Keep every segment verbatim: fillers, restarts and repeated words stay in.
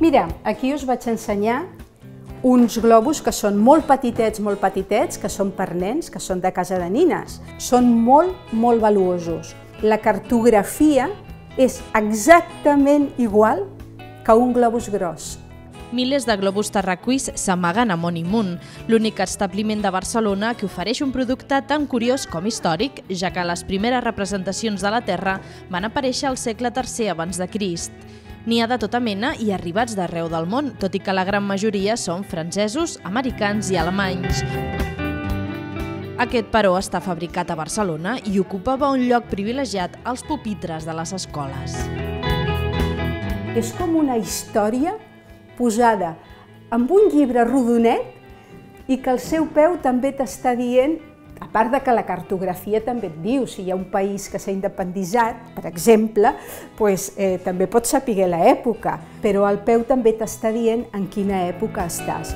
Mira, aquí us vaig ensenyar uns globus que són molt petitets, molt petitets, que són per nens, que són de casa de nines. Són molt, molt valuosos. La cartografia és exactament igual que un globus gros. Milers de globus terraquís s'amaguen a Monimunt, l'únic establiment de Barcelona que ofereix un producte tan curiós com històric, ja que les primeres representacions de la Terra van aparèixer al segle tercer abans de Crist. N'hi ha de tota mena i arribats d'arreu del món, tot i que la gran majoria són francesos, americans i alemanys. Aquest, però, està fabricat a Barcelona i ocupava un lloc privilegiat als pupitres de les escoles. És com una història posada amb un llibre rodonet i que al seu peu també t'està dient, a part de que la cartografia també et diu, si hi ha un país que s'ha independitzat, per exemple, doncs, eh, també pots saber l'època, però al peu també t'està dient en quina època estàs.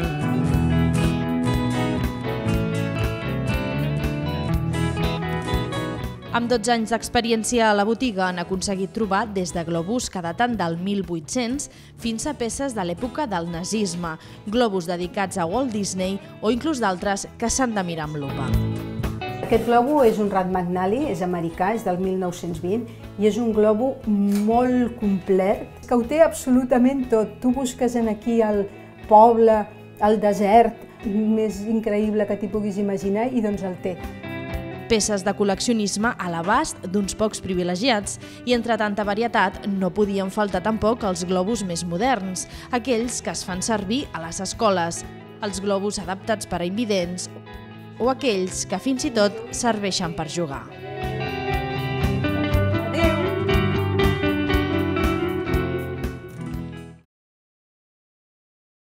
Amb dotze anys d'experiència a la botiga han aconseguit trobar des de globus que daten del mil vuit-cents fins a peces de l'època del nazisme, globus dedicats a Walt Disney o inclús d'altres que s'han de mirar amb lupa. Aquest globo és un Rat McNally, és americà, és del mil nou-cents vint i és un globo molt complet que ho té absolutament tot. Tu busques aquí el poble, el desert més increïble que t'hi puguis imaginar i doncs el té. Peces de col·leccionisme a l'abast d'uns pocs privilegiats i entre tanta varietat no podien faltar tampoc els globus més moderns, aquells que es fan servir a les escoles, els globus adaptats per a invidents o aquells que fins i tot serveixen per jugar.